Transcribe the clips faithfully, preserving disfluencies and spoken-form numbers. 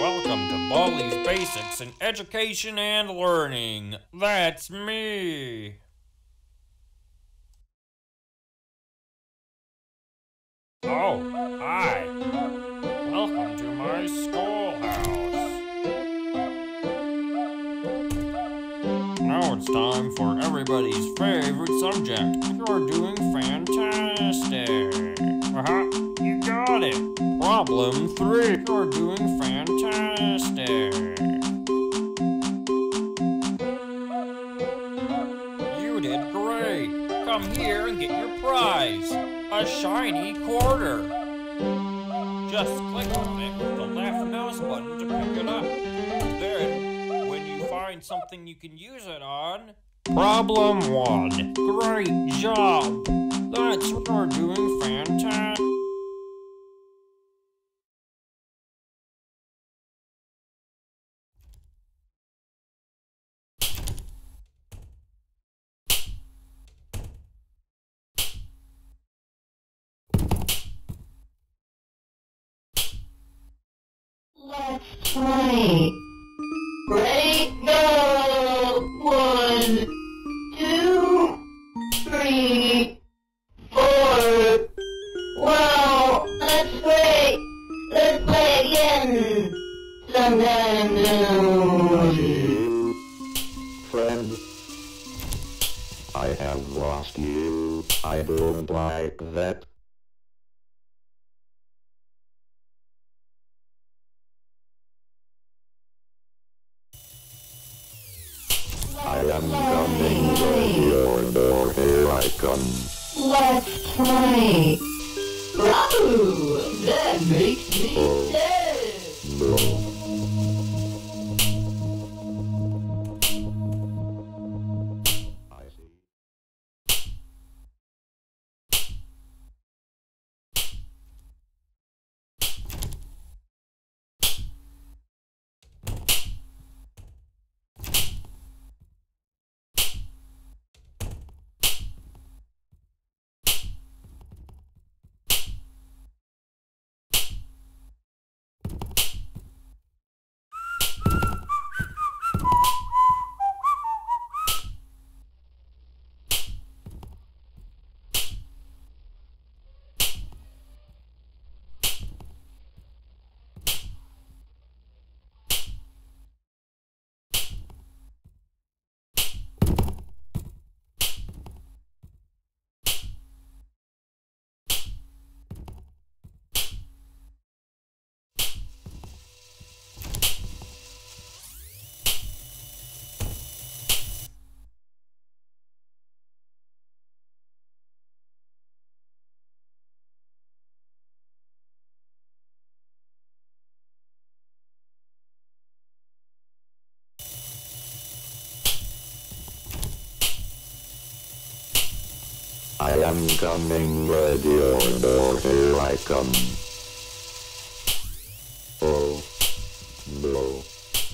welcome to Baldi's Basics in Education and Learning. That's me. Oh, hi. Welcome to my schoolhouse. Now it's time for everybody's favorite subject. You're doing fantastic. Uh-huh, you got it. Problem three. You're doing fantastic. You did great. Come here and get your prize. A shiny quarter. Just click on it with the left mouse button to pick it up. Then, when you find something you can use it on... Problem one. Great job. That's what you're doing fantastic. Let's play. Ready, go! One, two, three, four. Wow, that's great. Let's play again. Sometime soon. Friend, I have lost you. I don't like that. I am coming to your door, here I come. Let's play. Bravo! That makes me Oh. sad. No. I see. I am coming with your door, here I come. Oh, no.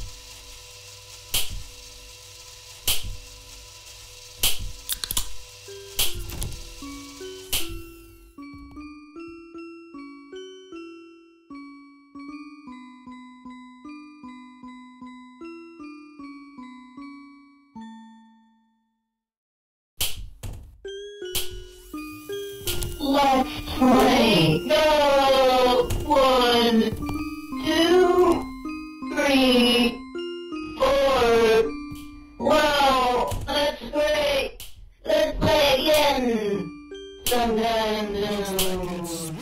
Let's play. Go! One, two, three, four. Wow, that's great. Let's play again. Sometime soon.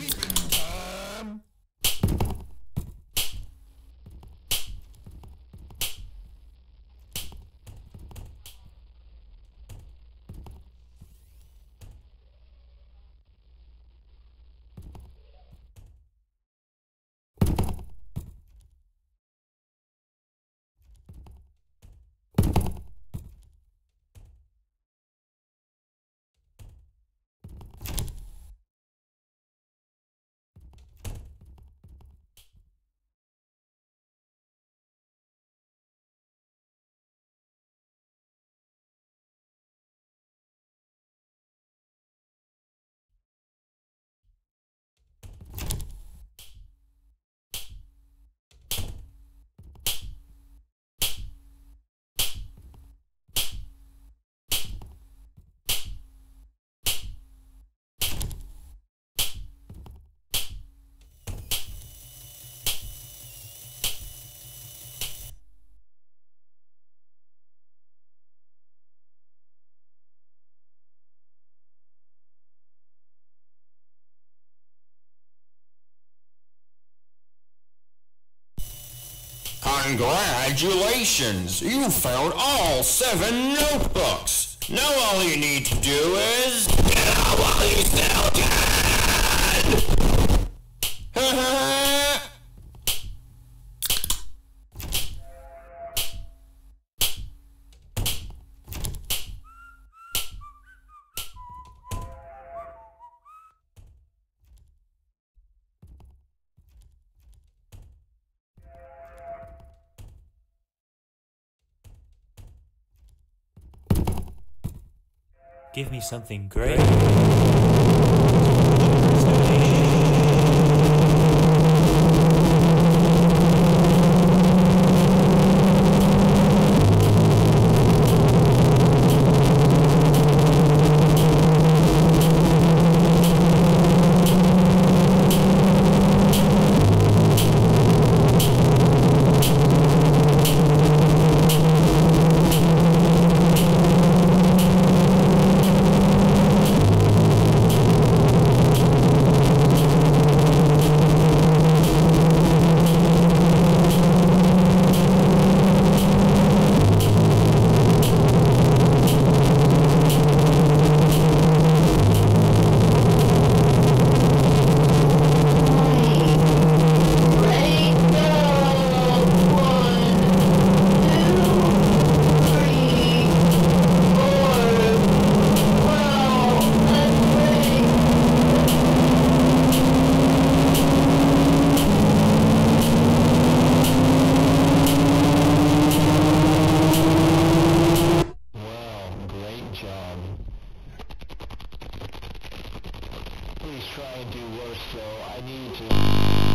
Congratulations! You found all seven notebooks! Now all you need to do is... Get out while you still can! Give me something great. Please try and do worse, though. I need to...